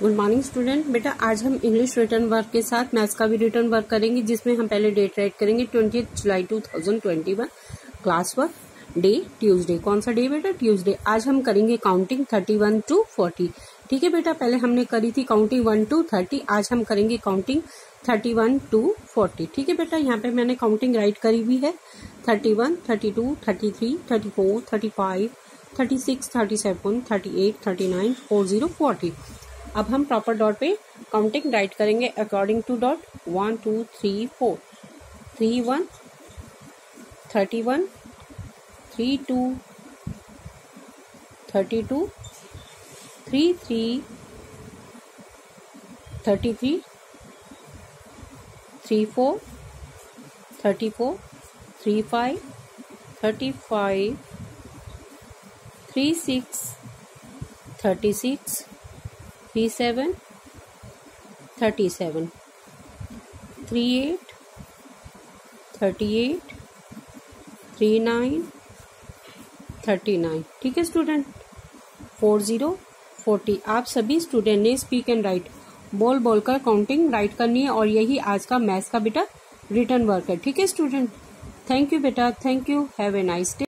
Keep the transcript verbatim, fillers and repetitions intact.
Good morning student. बेटा आज हम इंग्लिश रिटर्न वर्क के साथ मैथ्स का भी रिटर्न वर्क करेंगे, जिसमें हम पहले डेट राइट करेंगे twenty July two thousand twenty one. Class work day Tuesday. कौन सा डे बेटा? ट्यूसडे। आज हम करेंगे counting thirty one to forty. ठीक है बेटा, पहले हमने करी थी काउंटिंग वन टू थर्टी, आज हम करेंगे counting thirty one to forty. ठीक है बेटा, यहाँ पे मैंने काउंटिंग राइट करी हुई है thirty one, thirty two, thirty three, thirty four, thirty five, thirty six, thirty seven, thirty eight, thirty nine, forty, forty. अब हम प्रॉपर डॉट पे काउंटिंग राइट करेंगे according to dot. One two three four, three one, thirty one, three two, thirty two, three three, thirty three, three four, thirty four, three five, thirty five, three six, thirty six, three seven, thirty seven, three eight, thirty eight, three nine, thirty nine. ठीक है student, four zero, forty. आप सभी student ने speak and right बोल बोलकर counting right करनी है, और यही आज का मैथ्स का बेटा रिटर्न वर्क है। ठीक है स्टूडेंट, थैंक यू बेटा, thank you, have a nice day.